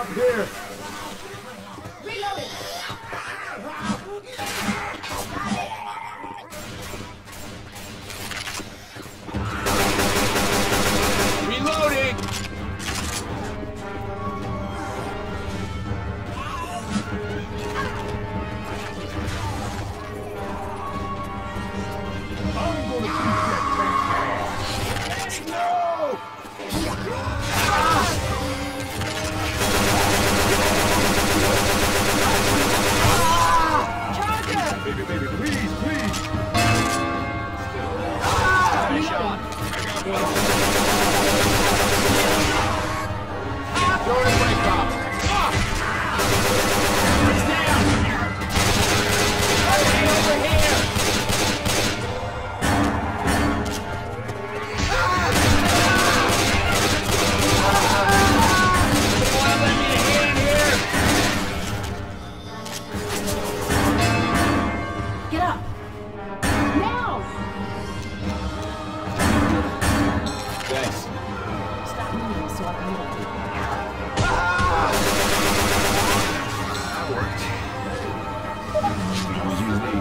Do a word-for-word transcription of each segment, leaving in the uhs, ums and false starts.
up here. Reloading. Reloading! I'm gonna keep that tank. No! Charger! Baby, baby, please, please. Got a shot. Throw it in break pop. It's down. Hey, over here. Wanna lend me a hand here? Get up! Now! Thanks. Stop moving so I can move. That worked. I'll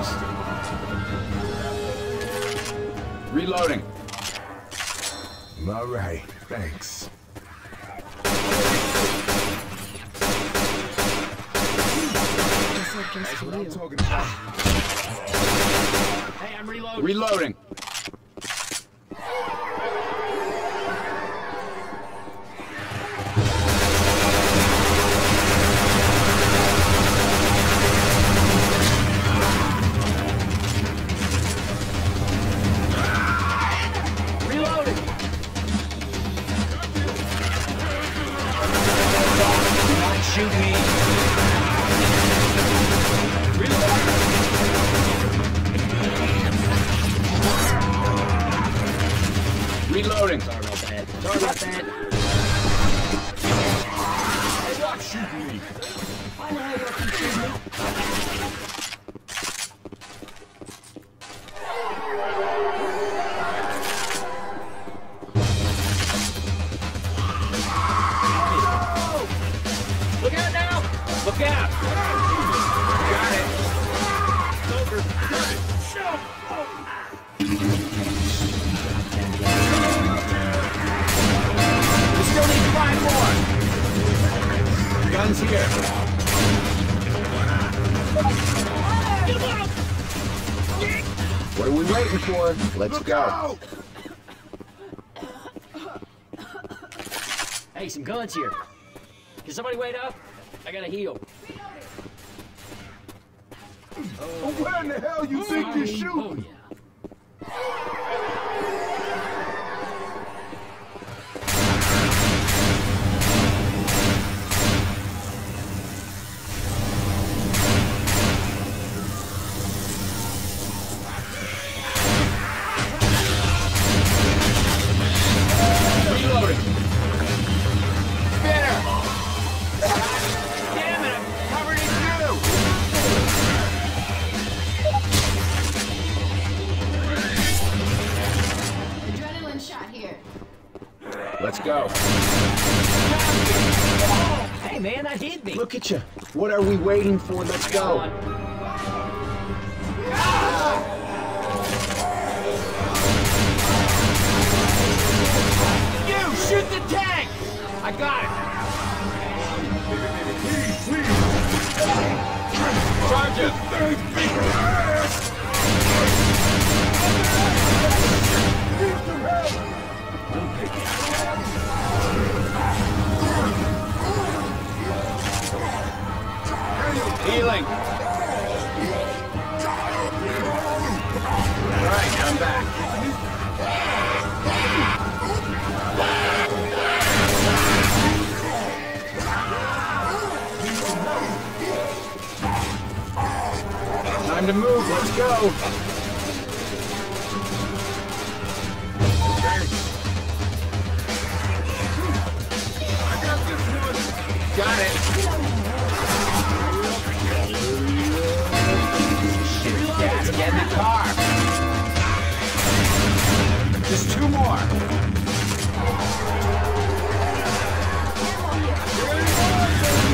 use these. Reloading. All right, thanks. This is just That's for what I'm you. talking about. Hey, I'm reloading. Reloading. Reloading. Don't shoot me. Reloading. Reloading. Sorry about that. Sorry about that. Stop shooting me. I know how you're confusing me. Look out now! Look out! Got it. It's over. Got it. Shoot! We still need five more. Guns here. What are we waiting for? Let's Look go. out! Hey, some guns here. Can somebody wait up? I gotta heal. Oh, where in the hell you think you're Oh, shooting? yeah. Reloading. Spinner. Damn it! I'm covered in goo. Adrenaline shot here. Let's go. Hey, man, that hit me. Look at you. What are we waiting for? Let's go. You shoot the tank. I got it. Please, please. Charge it. Need some help. Healing. All right, I'm back. Time to move. Let's go. Got it. Shoot, Dad, get in the car. Just two more.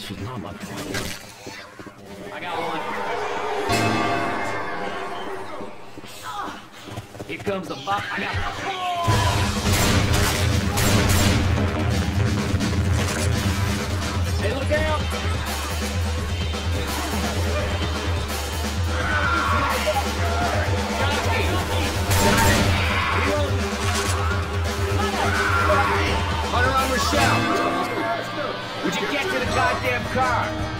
This was not my fault. I got one. Here comes the buck. I got Hey, look out! Hunter on Rochelle! Would you get to the goddamn car?